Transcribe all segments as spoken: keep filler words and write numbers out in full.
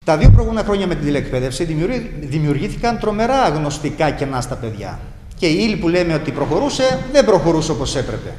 Τα δύο προηγούμενα χρόνια με την τηλεκπαίδευση δημιουργήθηκαν τρομερά αγνωστικά κενά στα παιδιά. Και η ύλη που λέμε ότι προχωρούσε, δεν προχωρούσε όπως έπρεπε.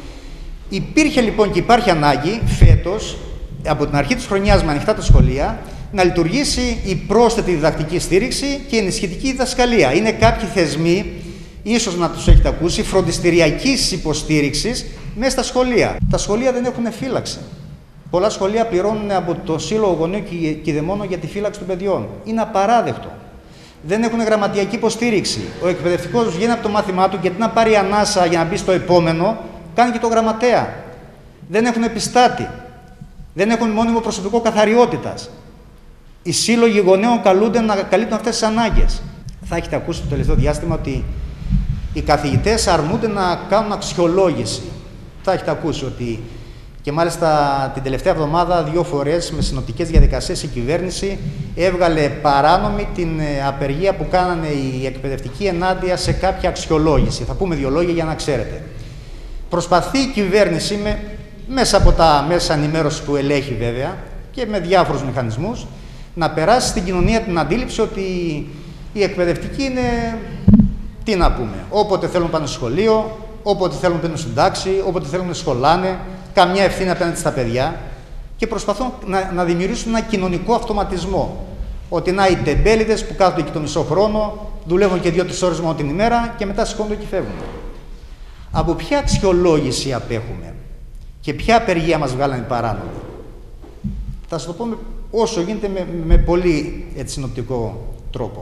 Υπήρχε λοιπόν και υπάρχει ανάγκη φέτος, από την αρχή της χρονιάς με ανοιχτά τα σχολεία, να λειτουργήσει η πρόσθετη διδακτική στήριξη και η ενισχυτική διδασκαλία. Είναι κάποιοι θεσμοί, ίσως να τους έχετε ακούσει, φροντιστηριακής υποστήριξης μέσα στα σχολεία. Τα σχολεία δεν έχουν φύλαξη. Πολλά σχολεία πληρώνουν από το Σύλλογο Γονέων και Κηδεμόνων για τη φύλαξη των παιδιών. Είναι απαράδεκτο. Δεν έχουν γραμματιακή υποστήριξη. Ο εκπαιδευτικός βγαίνει από το μάθημά του και τι να πάρει ανάσα για να μπει στο επόμενο, κάνει και το γραμματέα. Δεν έχουν επιστάτη. Δεν έχουν μόνιμο προσωπικό καθαριότητας. Οι σύλλογοι γονέων καλούνται να καλύπτουν αυτές τις ανάγκες. Θα έχετε ακούσει το τελευταίο διάστημα ότι οι καθηγητές αρνούνται να κάνουν αξιολόγηση. Θα έχετε ακούσει ότι, και μάλιστα την τελευταία εβδομάδα, δύο φορές με συνοπτικές διαδικασίες η κυβέρνηση έβγαλε παράνομη την απεργία που κάνανε οι εκπαιδευτικοί ενάντια σε κάποια αξιολόγηση. Θα πούμε δύο λόγια για να ξέρετε. Προσπαθεί η κυβέρνηση με, μέσα από τα μέσα ενημέρωσης που ελέγχει βέβαια και με διάφορους μηχανισμούς να περάσει στην κοινωνία την αντίληψη ότι οι εκπαιδευτικοί είναι, τι να πούμε, όποτε θέλουν πάνε στο σχολείο, όποτε θέλουν μπαίνουν στην τάξη, όποτε θέλουν σχολάνε, καμιά ευθύνη απέναντι στα παιδιά και προσπαθούν να, να δημιουργήσουν ένα κοινωνικό αυτοματισμό. Ότι να οι τεμπέληδες που κάθονται και το μισό χρόνο, δουλεύουν και δύο-τρεις ώρες μόνο την ημέρα και μετά σηκώνονται και φεύγουν. Από ποια αξιολόγηση απέχουμε και ποια απεργία μας βγάλανε παράνομη? Θα σας το πω με, όσο γίνεται με, με πολύ έτσι, συνοπτικό τρόπο.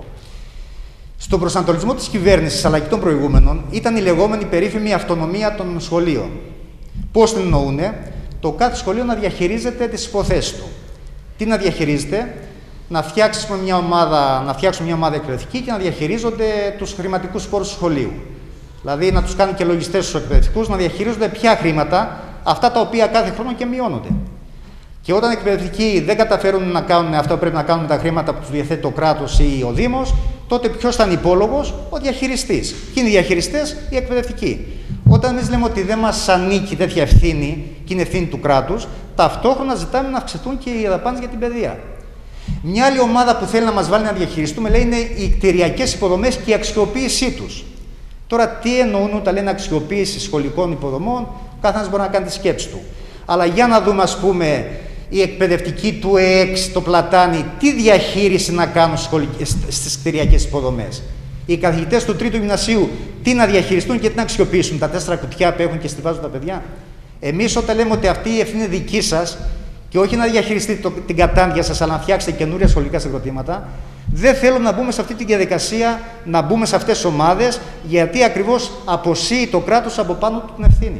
Στον προσανατολισμό της κυβέρνησης αλλά και των προηγούμενων ήταν η λεγόμενη περίφημη αυτονομία των σχολείων. Πώς την εννοούνε? Το κάθε σχολείο να διαχειρίζεται τις υποθέσεις του. Τι να διαχειρίζεται? Να φτιάξουμε μια ομάδα, να φτιάξουμε μια ομάδα εκπαιδευτική και να διαχειρίζονται τους χρηματικούς πόρους του σχολείου. Δηλαδή να τους κάνουν και λογιστές στους εκπαιδευτικούς, να διαχειρίζονται ποια χρήματα, αυτά τα οποία κάθε χρόνο και μειώνονται. Και όταν οι εκπαιδευτικοί δεν καταφέρουν να κάνουν αυτό που πρέπει να κάνουν με τα χρήματα που τους διαθέτει το κράτος ή ο Δήμος, τότε ποιος θα είναι υπόλογος? Ο διαχειριστής. Ποιοι είναι οι διαχειριστές? Οι εκπαιδευτικοί. Όταν εμείς λέμε ότι δεν μας ανήκει τέτοια ευθύνη και είναι ευθύνη του κράτους, ταυτόχρονα ζητάμε να αυξηθούν και οι δαπάνες για την παιδεία. Μια άλλη ομάδα που θέλει να μας βάλει να διαχειριστούμε λέει είναι οι κτηριακές υποδομές και η αξιοποίησή τους. Τώρα, τι εννοούν όταν λένε αξιοποίηση σχολικών υποδομών, ο καθένας μπορεί να κάνει τη σκέψη του. Αλλά για να δούμε, ας πούμε, οι εκπαιδευτικοί του ΕΕΞ, το Πλατάνι, τι διαχείριση να κάνουν στις κτηριακές υποδομές. Οι καθηγητές του τρίτου γυμνασίου, τι να διαχειριστούν και τι να αξιοποιήσουν, τα τέσσερα κουτιά που έχουν και στιβάζουν τα παιδιά. Εμείς, όταν λέμε ότι αυτή η ευθύνη είναι δική σας και όχι να διαχειριστείτε το, την κατάντια σας, αλλά να φτιάξετε καινούρια σχολικά συγκροτήματα, δεν θέλουμε να μπούμε σε αυτή τη διαδικασία, να μπούμε σε αυτές τις ομάδες, γιατί ακριβώς αποσύει το κράτος από πάνω του την ευθύνη.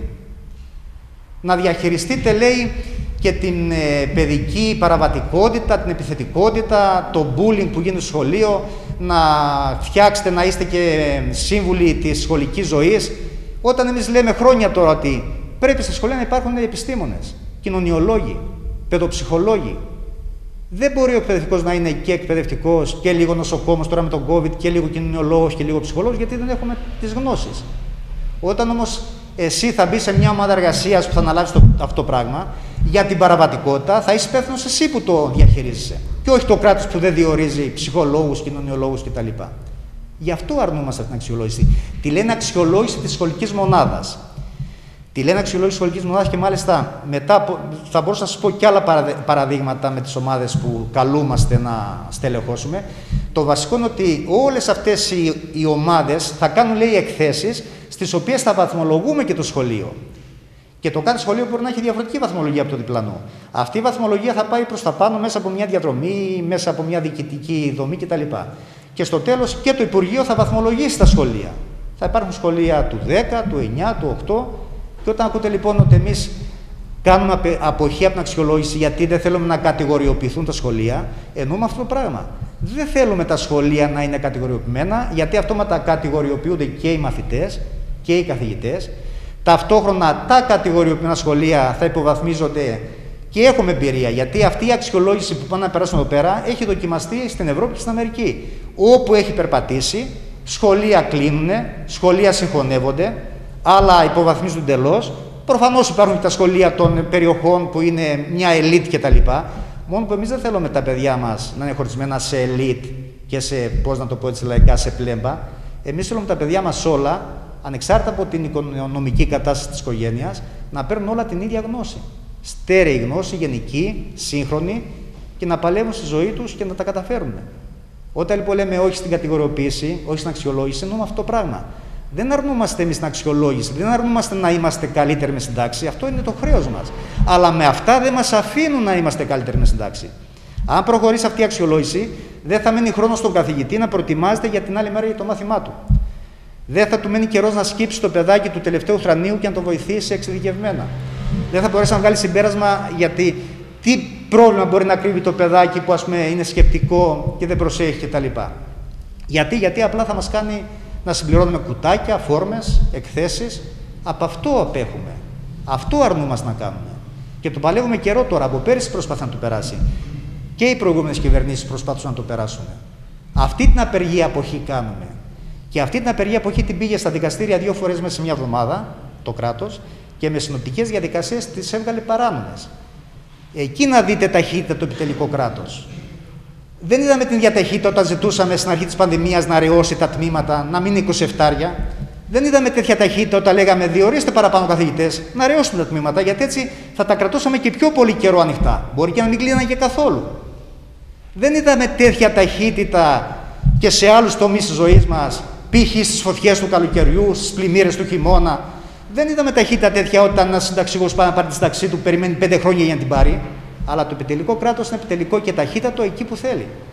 Να διαχειριστείτε, λέει, και την ε, παιδική παραβατικότητα, την επιθετικότητα, το bullying που γίνεται στο σχολείο, να φτιάξετε να είστε και σύμβουλοι της σχολικής ζωής. Όταν εμείς λέμε χρόνια τώρα ότι πρέπει στα σχολεία να υπάρχουν επιστήμονες, κοινωνιολόγοι, παιδοψυχολόγοι. Δεν μπορεί ο εκπαιδευτικός να είναι και εκπαιδευτικός και λίγο νοσοκόμος τώρα με τον COVID και λίγο κοινωνιολόγος και λίγο ψυχολόγος, γιατί δεν έχουμε τις γνώσεις. Όταν όμως εσύ θα μπει σε μια ομάδα εργασίας που θα αναλάβεις το, αυτό το πράγμα για την παραβατικότητα, θα είσαι υπεύθυνος εσύ που το διαχειρίζεσαι. Και όχι το κράτος που δεν διορίζει ψυχολόγους, κοινωνιολόγους κτλ. Γι' αυτό αρνούμαστε την αξιολόγηση. Τη λένε αξιολόγηση της σχολικής μονάδας. Τη λένε αξιολόγηση σχολικής μονάδας και μάλιστα μετά θα μπορούσα να σας πω και άλλα παραδείγματα με τις ομάδες που καλούμαστε να στελεχώσουμε. Το βασικό είναι ότι όλες αυτές οι, οι ομάδες θα κάνουν, λέει, εκθέσεις στις οποίες θα βαθμολογούμε και το σχολείο. Και το κάθε σχολείο μπορεί να έχει διαφορετική βαθμολογία από το διπλανό. Αυτή η βαθμολογία θα πάει προς τα πάνω μέσα από μια διαδρομή, μέσα από μια διοικητική δομή κτλ. Και στο τέλος και το Υπουργείο θα βαθμολογήσει τα σχολεία. Θα υπάρχουν σχολεία του δέκα, του εννιά, του οκτώ. Και όταν ακούτε λοιπόν ότι εμείς κάνουμε αποχή από την αξιολόγηση γιατί δεν θέλουμε να κατηγοριοποιηθούν τα σχολεία, εννοούμε αυτό το πράγμα. Δεν θέλουμε τα σχολεία να είναι κατηγοριοποιημένα, γιατί αυτόματα κατηγοριοποιούνται και οι μαθητές και οι καθηγητές. Ταυτόχρονα τα κατηγοριοποιημένα σχολεία θα υποβαθμίζονται και έχουμε εμπειρία, γιατί αυτή η αξιολόγηση που πάνε να περάσουν εδώ πέρα έχει δοκιμαστεί στην Ευρώπη και στην Αμερική. Όπου έχει περπατήσει, σχολεία κλείνουν, σχολεία συγχωνεύονται, άλλα υποβαθμίζονται εντελώς. Προφανώς υπάρχουν και τα σχολεία των περιοχών που είναι μια ελίτ κτλ. Μόνο που εμείς δεν θέλουμε τα παιδιά μας να είναι χωρισμένα σε ελίτ και σε, πώς να το πω έτσι λαϊκά, σε πλέμπα. Εμείς θέλουμε τα παιδιά μας όλα, ανεξάρτητα από την οικονομική κατάσταση της οικογένειας, να παίρνουν όλα την ίδια γνώση. Στέρεη γνώση, γενική, σύγχρονη, και να παλεύουν στη ζωή τους και να τα καταφέρουν. Όταν λοιπόν λέμε όχι στην κατηγοριοποίηση, όχι στην αξιολόγηση, εννοούμε αυτό το πράγμα. Δεν αρνούμαστε εμείς την αξιολόγηση, δεν αρνούμαστε να είμαστε καλύτεροι με συντάξη, αυτό είναι το χρέος μας. Αλλά με αυτά δεν μας αφήνουν να είμαστε καλύτεροι με συντάξη. Αν προχωρήσει αυτή η αξιολόγηση, δεν θα μένει χρόνο στον καθηγητή να προετοιμάζεται για την άλλη μέρα για το μάθημά του. Δεν θα του μένει καιρός να σκύψει το παιδάκι του τελευταίου θρανίου και να το βοηθήσει εξειδικευμένα. Δεν θα μπορέσει να βγάλει συμπέρασμα γιατί τι πρόβλημα μπορεί να κρύβει το παιδάκι που ας πούμε είναι σκεπτικό και δεν προσέχει κτλ. Γιατί, γιατί απλά θα μας κάνει να συμπληρώνουμε κουτάκια, φόρμες, εκθέσεις. Από αυτό απέχουμε. Αυτό αρνούμαστε να κάνουμε. Και το παλεύουμε καιρό τώρα. Από πέρυσι προσπαθεί να το περάσει. Και οι προηγούμενες κυβερνήσεις προσπαθούσαν να το περάσουν. Αυτή την απεργία αποχή κάνουμε. Και αυτή την απεργία αποχή την πήγε στα δικαστήρια δύο φορές μέσα σε μια εβδομάδα το κράτος και με συνοπτικές διαδικασίες τις έβγαλε παράνομες. Εκεί να δείτε ταχύτητα το επιτελικό κράτος. Δεν είδαμε την ίδια ταχύτητα όταν ζητούσαμε στην αρχή της πανδημίας να ρεώσει τα τμήματα, να μείνει είκοσι επτάρια. Δεν είδαμε τέτοια ταχύτητα όταν λέγαμε διορίστε παραπάνω καθηγητές, να ρεώσουν τα τμήματα, γιατί έτσι θα τα κρατούσαμε και πιο πολύ καιρό ανοιχτά. Μπορεί και να μην κλείναν και καθόλου. Δεν είδαμε τέτοια ταχύτητα και σε άλλους τομείς της ζωής μας, π.χ. στις φωτιές του καλοκαιριού, στις πλημμύρες του χειμώνα. Δεν είδαμε ταχύτητα τέτοια όταν ένα συνταξιούχος πάει να πάρει τη σύνταξή του, περιμένει πέντε χρόνια για να την πάρει. Αλλά το επιτελικό κράτος είναι επιτελικό και ταχύτατο εκεί που θέλει.